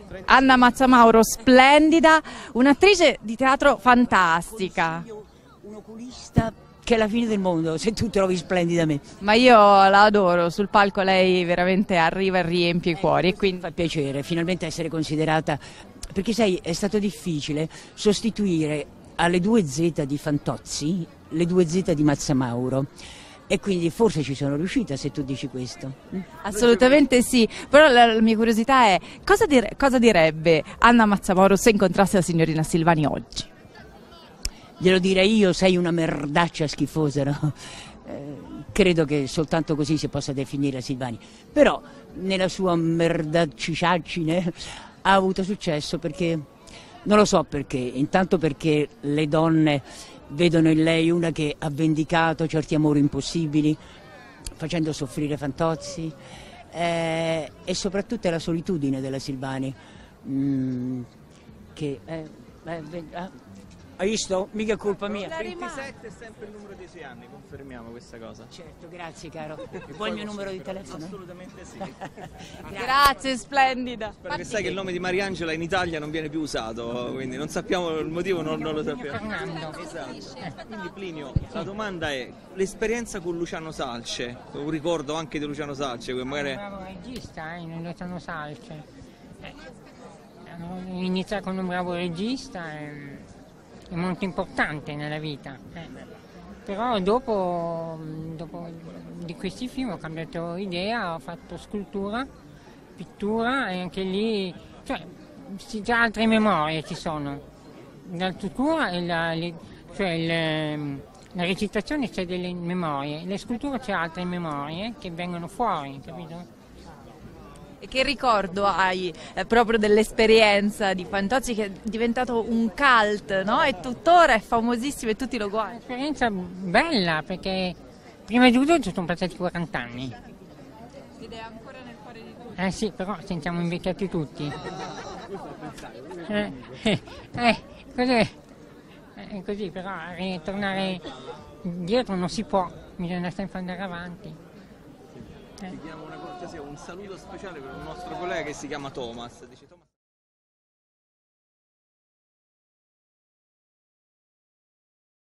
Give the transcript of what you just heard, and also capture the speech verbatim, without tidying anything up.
Anna Mazzamauro, splendida, un'attrice di teatro fantastica. Un oculista che è la fine del mondo, se tu trovi splendida me. Ma io la adoro, sul palco lei veramente arriva e riempie i cuori. E quindi Fa piacere finalmente essere considerata, perché sai, è stato difficile sostituire alle due Z di Fantozzi le due Z di Mazzamauro. E quindi forse ci sono riuscita, se tu dici questo. assolutamente sì, però la, la mia curiosità è cosa, dire, cosa direbbe Anna Mazzamauro se incontrasse la signorina Silvani oggi? Glielo direi io, sei una merdaccia schifosa, no? Eh, credo che soltanto così si possa definire Silvani. Però nella sua merdacciaccine ha avuto successo perché, non lo so perché, intanto perché le donne vedono in lei una che ha vendicato certi amori impossibili, facendo soffrire Fantozzi, eh, e soprattutto la solitudine della Silvani, mm, che... Eh, eh, ah, hai visto? Mica è colpa mia. ventisette è sempre il numero dei suoi anni, confermiamo questa cosa. Certo, grazie caro. Vuoi il mio numero di telefono? Assolutamente sì. Grazie, splendida. Spero che sai che il nome di Mariangela in Italia non viene più usato, quindi non sappiamo il motivo, non, non lo sappiamo. Esatto. Quindi Plinio, la domanda è, l'esperienza con Luciano Salce, un ricordo anche di Luciano Salce, che magari... Un bravo regista, eh, Luciano Salce. Eh, iniziare con un bravo regista è, è molto importante nella vita. Eh. Però dopo, dopo di questi film ho cambiato idea, ho fatto scultura, pittura e anche lì, cioè, già altre memorie ci sono. La scultura e la, le, cioè il, la recitazione c'è delle memorie, le sculture c'è altre memorie che vengono fuori, capito? E che ricordo hai eh, proprio dell'esperienza di Fantozzi, che è diventato un cult, no? E tuttora è famosissimo e tutti lo guardano. Un'esperienza bella perché prima di tutto ci sono passati quaranta anni. Ed è ancora nel cuore di tutti. Eh sì, però sentiamo invecchiati tutti. Eh, eh, eh, così, eh, così, però ritornare dietro non si può, bisogna sempre andare avanti. Chiediamo una cortesia, un saluto speciale per un nostro collega che si chiama Thomas. Dice Thomas